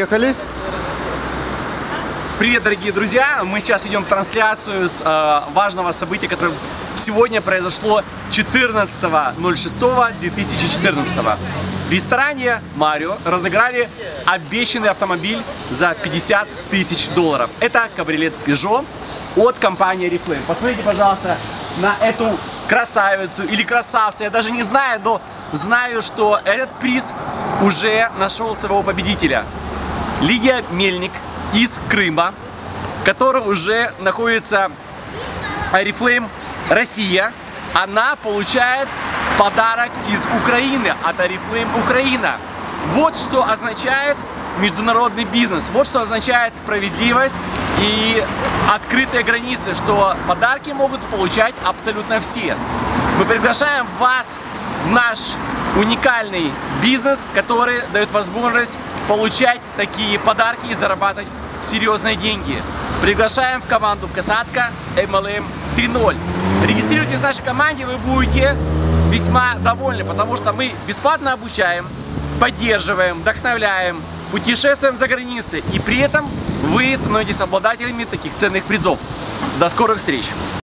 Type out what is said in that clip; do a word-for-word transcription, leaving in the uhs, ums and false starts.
Ехали. Привет, дорогие друзья! Мы сейчас ведем трансляцию с э, важного события, которое сегодня произошло четырнадцатого шестого две тысячи четырнадцатого. В ресторане Марио разыграли обещанный автомобиль за пятьдесят тысяч долларов. Это кабриолет Peugeot от компании Oriflame. Посмотрите, пожалуйста, на эту красавицу или красавца. Я даже не знаю, но знаю, что этот приз уже нашел своего победителя. Лидия Мельник из Крыма, который уже находится в Oriflame Россия. Она получает подарок из Украины от Oriflame Украина. Вот что означает международный бизнес, вот что означает справедливость и открытые границы, что подарки могут получать абсолютно все. Мы приглашаем вас в наш уникальный бизнес, который дает возможность получать такие подарки и зарабатывать серьезные деньги. Приглашаем в команду Касатка эм эл эм три ноль. Регистрируйтесь в нашей команде, вы будете весьма довольны, потому что мы бесплатно обучаем, поддерживаем, вдохновляем, путешествуем за границей, и при этом вы становитесь обладателями таких ценных призов. До скорых встреч!